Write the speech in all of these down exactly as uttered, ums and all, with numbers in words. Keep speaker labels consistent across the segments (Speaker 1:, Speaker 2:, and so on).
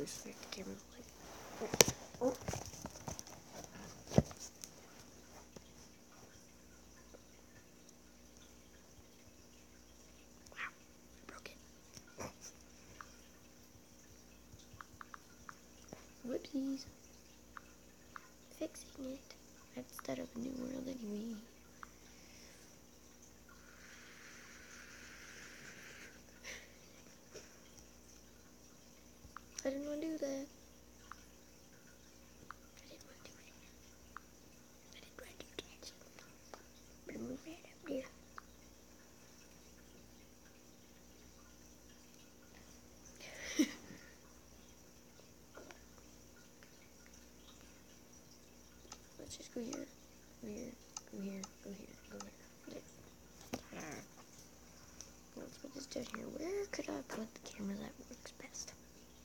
Speaker 1: close make the camera like. Oh. Wow, broke it. Whoopsies. Fixing it. I have to start up a new world anyway. I didn't want to do that. I didn't want to do it. I didn't want to do that. But I'm moving right up there. Let's just go here. Go here. Go here. Go here. Go here. There. Let's put this down here. Where could I put the camera that works best?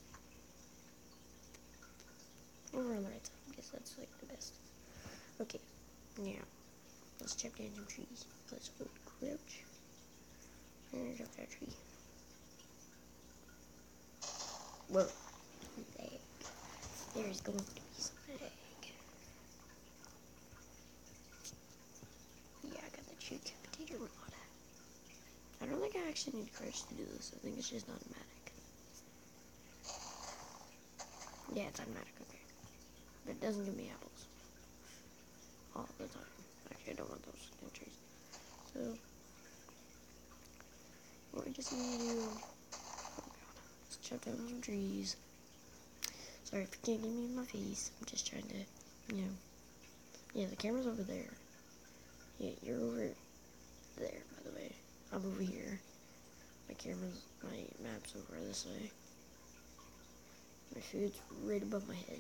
Speaker 1: Over on the right side. I guess that's like the best. Okay. Now, let's chop down some trees. Let's hold crouch. And drop that tree. Whoa. Lag. There's going to be some lag. Yeah, I got the tree capitator mod. I don't think I actually need cards to do this. I think it's just automatic. Yeah, it's automatic, okay. But it doesn't give me apples. All the time. Actually, I don't want those entries. So, what we just need to do... Oh god. Let's chop down some trees. Sorry if you can't get me in my face. I'm just trying to, you know... Yeah, the camera's over there. Yeah, you're over there, by the way. I'm over here. My camera's, my map's over this way. My food's right above my head.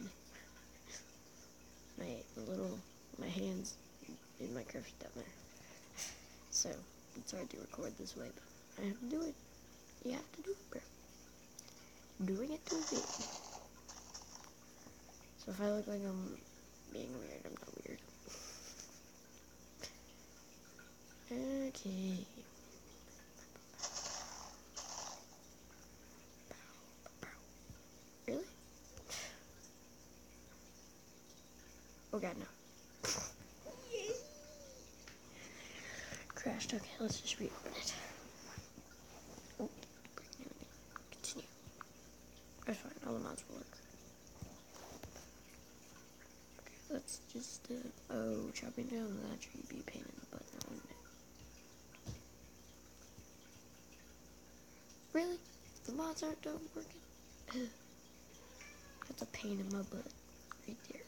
Speaker 1: My little, my hands in my curves down there. So, it's hard to record this way, but I have to do it. You have to do it, bro. Doing it to win. So if I look like I'm being weird, I'm not weird. Okay. Really? Oh god, no. Crashed. Okay, let's just reopen it. Oh, continue. That's fine, all the mods will work. Okay, let's just, uh, oh, chopping down that tree be a pain in the butt now, wouldn't it? Really? The mods aren't done working? That's a pain in my butt, right there.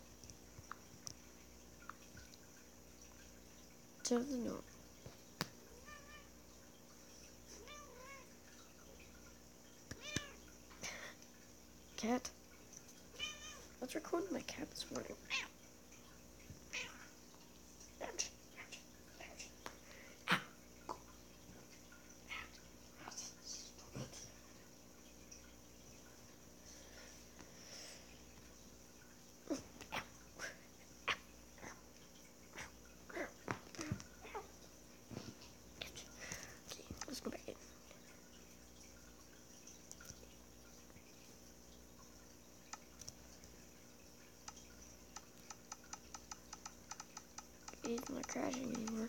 Speaker 1: Something no. Cat? Let's record my cat this morning. Ouch. Ouch. Ouch. Ow. Okay, let's go back in. It's not crashing anymore.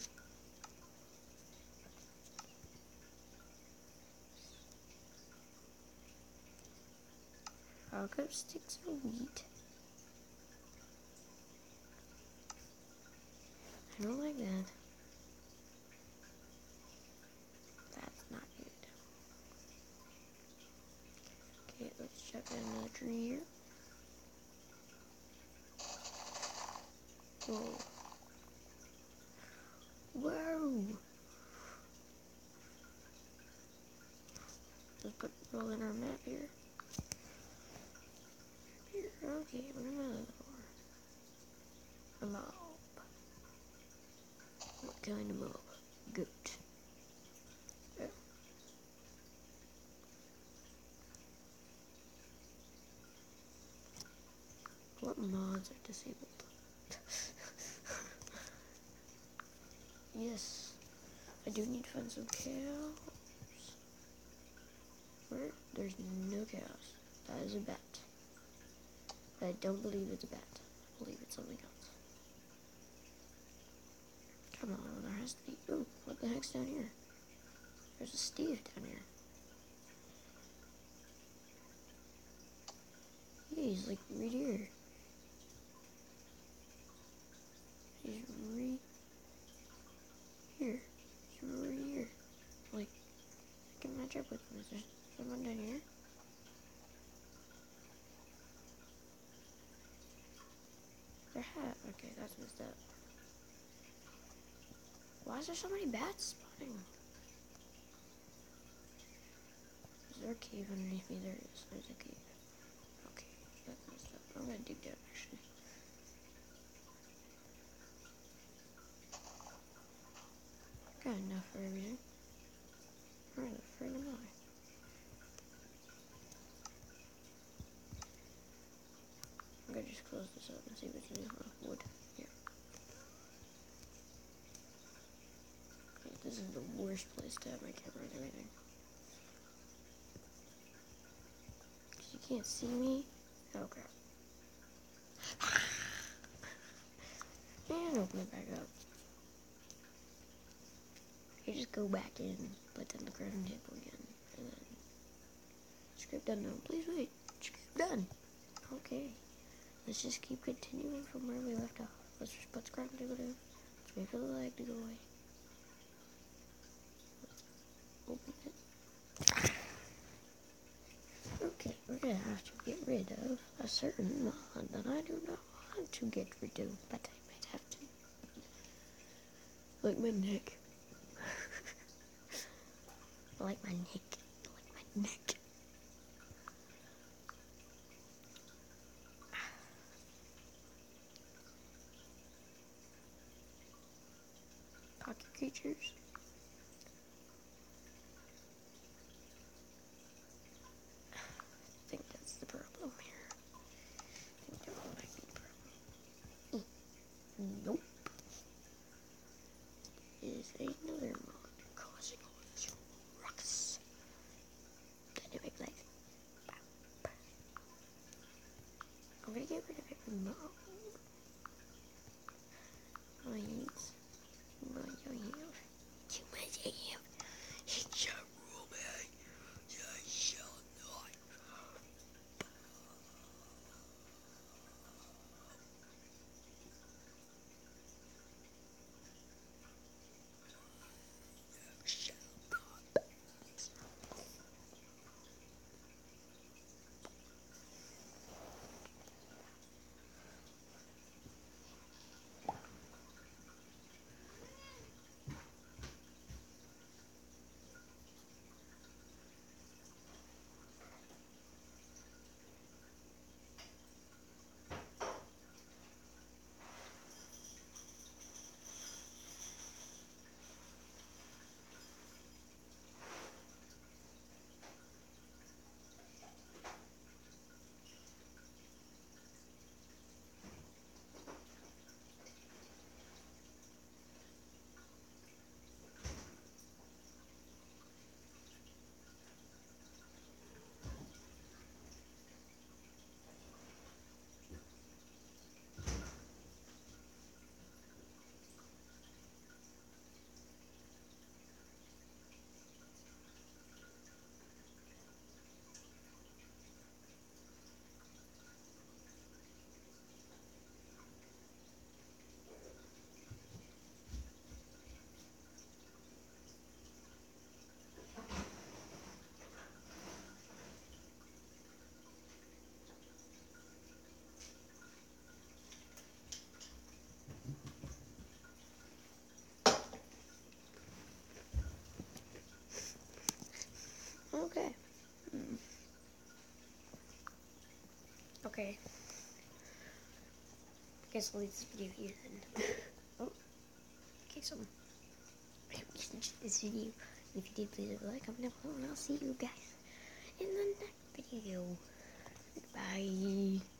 Speaker 1: I'll go sticks of wheat. I don't like that. That's not good. Okay, let's chop down another tree here. Whoa. Whoa! Let's put roll in our map here. Here, okay, we're gonna look for a mob. What kind of mob? Goat. Oh. What mods are disabled? Yes, I do need to find some cows. Where? There's no cows. That is a bat. But I don't believe it's a bat. I believe it's something else. Come on, there has to be... Ooh, what the heck's down here? There's a Steve down here. Yeah, he's like right here. He's right here. He's right here. Like, I can match up with him. Is there someone down here? Their hat. Okay, that's messed up. Why is there so many bats spawning? Is there a cave underneath me? There is. There's a cave. Okay, that's messed up. I'm gonna dig down actually. Got enough for everything. Where the frick am I? I'm gonna just close this up and see what's in the wood. Here. Okay, this is the worst place to have my camera and everything. Cause you can't see me. Oh crap. And open it back up. You just go back in, but then the ground table again, and then script unknown. Please wait. Script done. Okay. Let's just keep continuing from where we left off. Let's just put the ground table down. Let's wait for the lag to go away. Let's open it. Okay, we're gonna have to get rid of a certain mod that I do not want to get rid of, but I might have to. Like my neck. I like my neck. I like my neck. Pocket creatures. I think that's the problem here. I think that might be the problem. Mm. Nope. Is another mod causing all this ruckus. Dynamic light. I'm gonna get rid of every mod. Oh, he's. Oh, you have. Too much I have. It shall rule me. I shall not. Shall not. Okay. Mm. Okay. I guess I'll leave this video here and oh, okay, so I hope you enjoyed this video. If you did, please leave a like, comment down below, and I'll see you guys in the next video. Goodbye.